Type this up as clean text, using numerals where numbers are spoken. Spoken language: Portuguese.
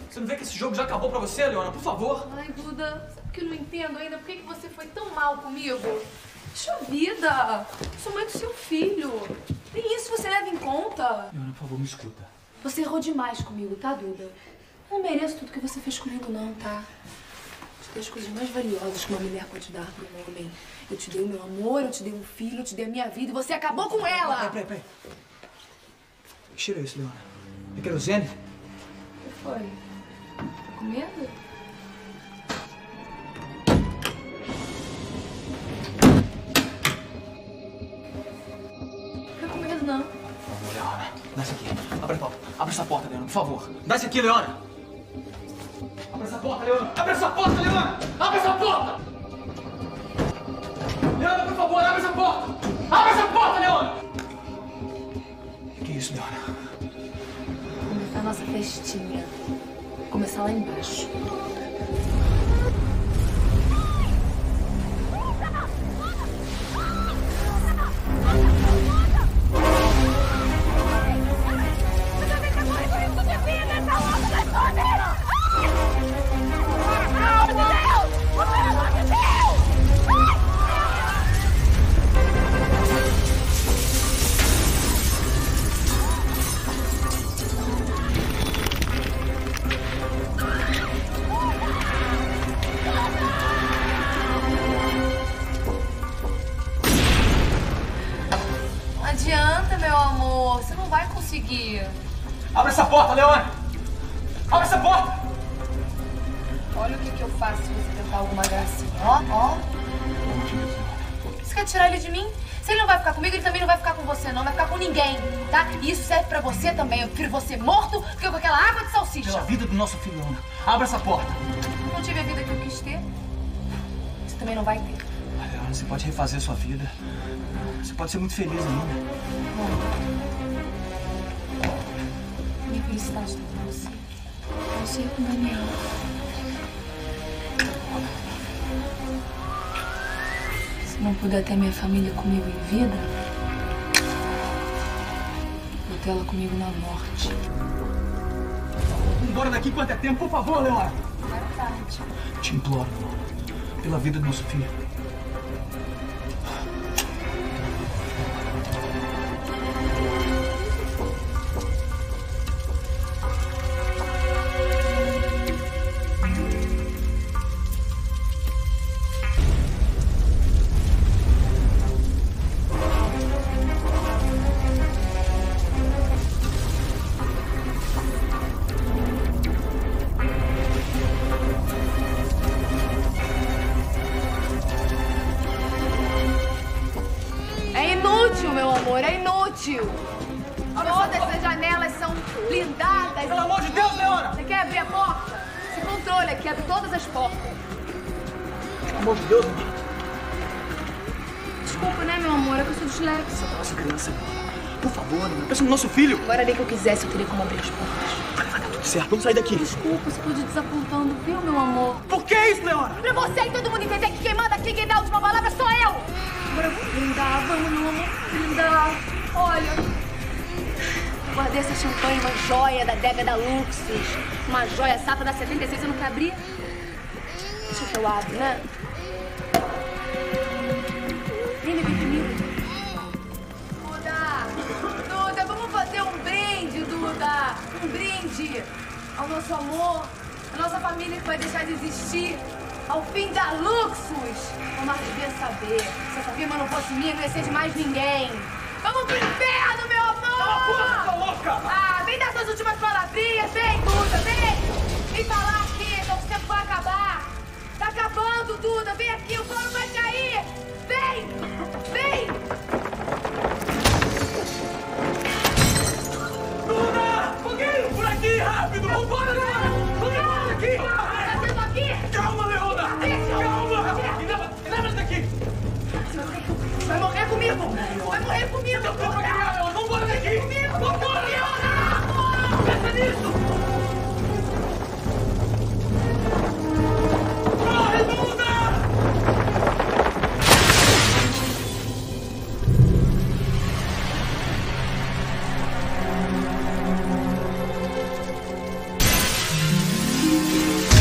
Você não vê que esse jogo já acabou pra você, Leona? Por favor. Ai, Duda, sabe que eu não entendo ainda? Por que você foi tão mal comigo? Puxa vida! Sou mãe do seu filho. Nem isso você leva em conta. Leona, por favor, me escuta. Você errou demais comigo, tá, Duda? Eu não mereço tudo que você fez comigo, não, tá? Eu te dei as coisas mais valiosas que uma mulher pode dar para um homem. Eu te dei o meu amor, eu te dei um filho, eu te dei a minha vida e você acabou com ela! Peraí. Que cheiro é esse, Leona? É querosene? O que foi? Tá com medo? Não fica com medo, não. Vamos, Leona. Dá isso aqui. Abre essa porta, Leona, por favor. Dá isso aqui, Leona. Abre essa porta, Leona. Abre essa porta, Leona. Abre essa porta. Leona, por favor, abre essa porta. Abre essa porta, Leona. Que isso, Leona? Começar a nossa festinha. Vou começar lá embaixo. Abre essa porta, Leona! Abre essa porta! Olha o que eu faço se você tentar alguma gracinha. Ó. Você quer tirar ele de mim? Se ele não vai ficar comigo, ele também não vai ficar com você, não. Vai ficar com ninguém, tá? E isso serve pra você também. Eu prefiro você morto do que com aquela água de salsicha. Pela vida do nosso filho, Leona. Abre essa porta. Eu não tive a vida que eu quis ter. Você também não vai ter. Leona, você pode refazer a sua vida. Você pode ser muito feliz ainda. Minha felicidade está com você. Você e com o Daniel. Se não puder ter minha família comigo em vida, vou ter ela comigo na morte. Vamos embora daqui enquanto é tempo, por favor, Leona. Agora é tarde. Te imploro, Leona. Pela vida do nosso filho. Todas as janelas são blindadas. Pelo amor de Deus, Leona! Você quer abrir a porta? Se controle aqui, abre todas as portas. Pelo amor de Deus, Leona. Desculpa, né, meu amor? É que eu sou disléxica. Nossa criança, por favor, Leona. Pensa no nosso filho. Agora, nem que eu quisesse, eu teria como abrir as portas. Vai dar tudo certo. Vamos sair daqui. Desculpa, você pode desapontando, viu, meu amor? Por que isso, Leona? Pra você e todo mundo entender que quem manda aqui, quem dá a última palavra sou eu. Agora vamos brindar, vamos, meu amor, brindar. Olha... Guardei essa champanhe, uma joia da adega da Luxus. Uma joia safra da 76, você não quer abrir? Deixa que eu abro, né? Vem beber comigo. Duda, vamos fazer um brinde, Duda. Um brinde ao nosso amor, a nossa família que vai deixar de existir. Ao fim da Luxus. O Marcos devia saber. Se essa firma não fosse minha, não ia ser de mais ninguém. Vamos pro inferno, meu amor! Tá louca! Ah, vem dar suas últimas palavrinhas, vem, Duda, vem! Vem falar aqui, então o tempo vai acabar! Tá acabando, Duda, vem aqui, o couro vai cair! Vem! Vem! Duda! Fogueiro! Por aqui, rápido! Vambora, Leona! Vambora daqui! Tá sendo aqui? Calma, Leona! Calma! Me leva daqui! Vai morrer comigo! Vai morrer comigo! Vambora daqui! Vambora, Leona! Pensa nisso! Corre, Duda! Tchau.